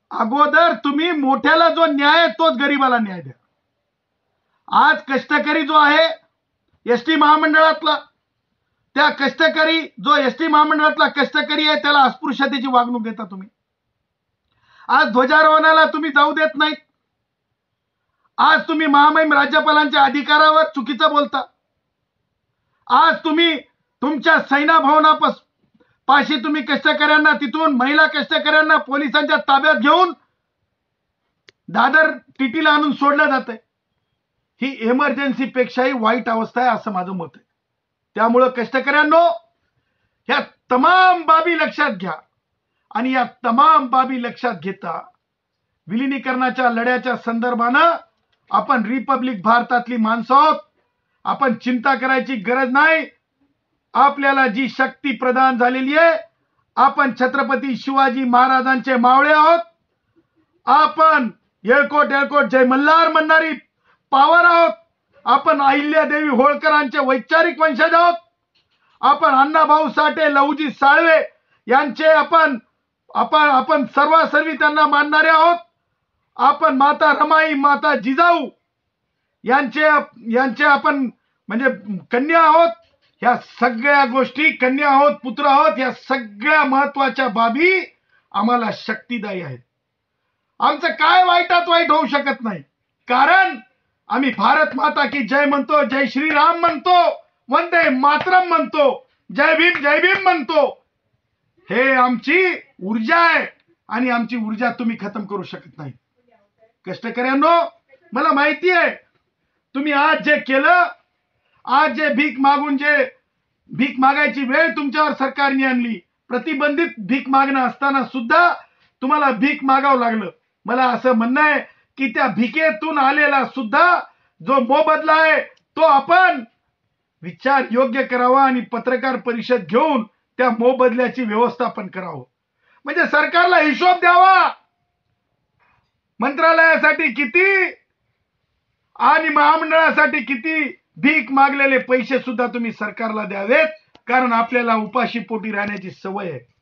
अगोदर तुम्ही मोठ्याला जो न्याय आहे तोच गरीबाला न्याय द्या. आज कष्टकरी जो आहे एसटी महामंडळातला, त्या कष्टकरी जो एसटी महामंडळातला कष्टकरी आहे त्याला अस्पृश्यतेची वागणूक देता तुम्ही. आज ध्वजारोहणाला तुम्ही जाऊ देत नाहीत. आज तुम्ही महामहिम राज्यपालांच्या अधिकारावर चुकीचं बोलता. आज तुम्ही तुमच्या सैना भवनापाशी तुम्ही कष्टकऱ्यांना, तिथून महिला कष्टकऱ्यांना पोलिसांच्या ताब्यात घेऊन दादर टीटीला आणून सोडलं जातंय. ही इमर्जन्सी पेक्षाही वाईट अवस्था आहे असं माझं मत आहे. त्यामुळं कष्टकऱ्यांनो, ह्या तमाम बाबी लक्षात घ्या आणि या तमाम बाबी लक्षात घेता विलिनीकरणाच्या लढ्याच्या संदर्भानं आपण रिपब्लिक भारतातली माणसं आहोत. आपण चिंता करायची गरज नाही. आपल्याला जी शक्ती प्रदान झालेली आहे, आपण छत्रपती शिवाजी महाराजांचे मावळे आहोत. आपण येळकोट येळकोट जय मल्हार म्हणणारी पावर आहोत. आपण अहिल्यादेवी होळकरांचे वैचारिक वंशज आहोत. आपण अण्णाभाऊ साठे, लहुजी साळवे यांचे आपण सर्वासर्वी त्यांना मानणारे आहोत. आपण माता रमाई, माता जिजाऊ यांचे आपण म्हणजे कन्या आहोत. ह्या सगळ्या गोष्टी, कन्या आहोत, पुत्र आहोत, या सगळ्या महत्वाच्या बाबी आम्हाला शक्तिदायी आहेत. आमचं काय वाईटात वाईट होऊ शकत नाही, कारण आम्ही भारत माता की जय म्हणतो, जय श्रीराम म्हणतो, वंदे मातरम म्हणतो, जय भीम म्हणतो. हे आमची ऊर्जा आहे आणि आमची ऊर्जा तुम्ही खतम करू शकत नाही. कष्टकऱ्यांनो, मला माहिती आहे तुम्ही आज जे केलं, आज जे भीक मागायची वेळ तुमच्यावर सरकारने आणली, प्रतिबंधित भीक मागणं असताना सुद्धा तुम्हाला भीक मागावं लागलं. मला असं म्हणणं आहे की त्या भिकेतून आलेला सुद्धा जो मोबदला आहे तो आपण विचार योग्य करावा आणि पत्रकार परिषद घेऊन त्या मोबदल्याची व्यवस्थापन करावं. म्हणजे सरकारला हिशोब द्यावा, मंत्रालयासाठी किती आणि महामंडळासाठी किती भीक मागलेले पैसे सुद्धा तुम्ही सरकारला द्यावेत, कारण आपल्याला उपाशी पोटी राहण्याची सवय आहे.